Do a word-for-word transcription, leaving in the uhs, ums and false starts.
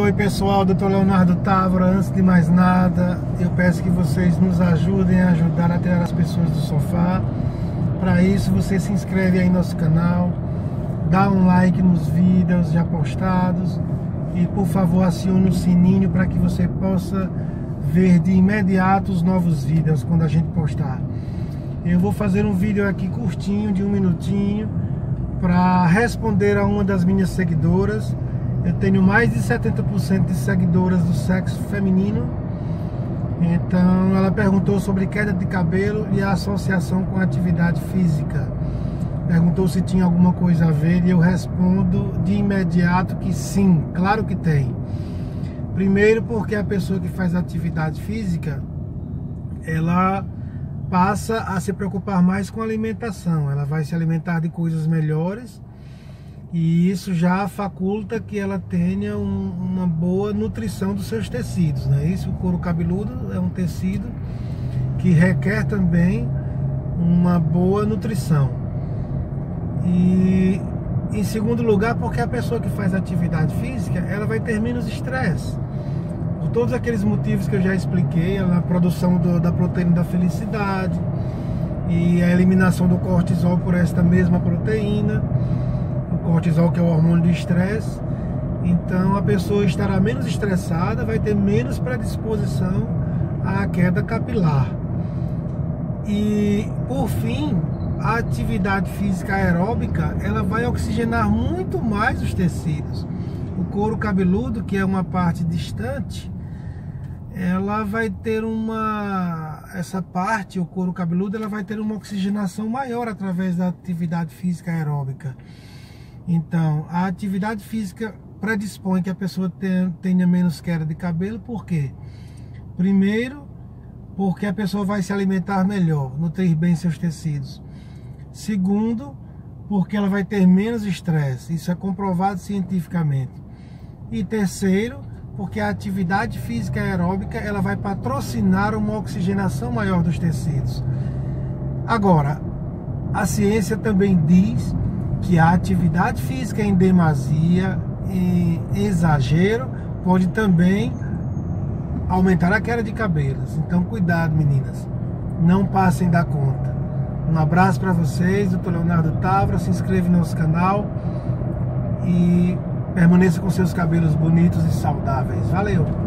Oi pessoal, doutor Leonardo Távora. Antes de mais nada, eu peço que vocês nos ajudem a ajudar a tirar as pessoas do sofá. Para isso, você se inscreve aí no nosso canal, dá um like nos vídeos já postados e por favor acione o sininho para que você possa ver de imediato os novos vídeos quando a gente postar. Eu vou fazer um vídeo aqui curtinho, de um minutinho, para responder a uma das minhas seguidoras. Eu tenho mais de setenta por cento de seguidoras do sexo feminino. Então ela perguntou sobre queda de cabelo e a associação com a atividade física. Perguntou se tinha alguma coisa a ver e eu respondo de imediato que sim, claro que tem. Primeiro porque a pessoa que faz atividade física, ela passa a se preocupar mais com a alimentação. Ela vai se alimentar de coisas melhores e isso já faculta que ela tenha um, uma boa nutrição dos seus tecidos, né? Isso, o couro cabeludo é um tecido que requer também uma boa nutrição. E em segundo lugar, porque a pessoa que faz atividade física, ela vai ter menos estresse. Por todos aqueles motivos que eu já expliquei, a produção do, da proteína da felicidade e a eliminação do cortisol por esta mesma proteína. O cortisol, que é o hormônio do estresse. Então a pessoa estará menos estressada, vai ter menos predisposição à queda capilar. E por fim, a atividade física aeróbica, ela vai oxigenar muito mais os tecidos. O couro cabeludo, que é uma parte distante, ela vai ter uma... essa parte, o couro cabeludo, ela vai ter uma oxigenação maior através da atividade física aeróbica. Então, a atividade física predispõe que a pessoa tenha, tenha menos queda de cabelo. Por quê? Primeiro, porque a pessoa vai se alimentar melhor, nutrir bem seus tecidos. Segundo, porque ela vai ter menos estresse. Isso é comprovado cientificamente. E terceiro, porque a atividade física aeróbica, ela vai patrocinar uma oxigenação maior dos tecidos. Agora, a ciência também diz que a atividade física em demasia, em exagero, pode também aumentar a queda de cabelos. Então cuidado, meninas, não passem da conta. Um abraço para vocês, doutor Leonardo Távora. Se inscreva no nosso canal e permaneça com seus cabelos bonitos e saudáveis. Valeu!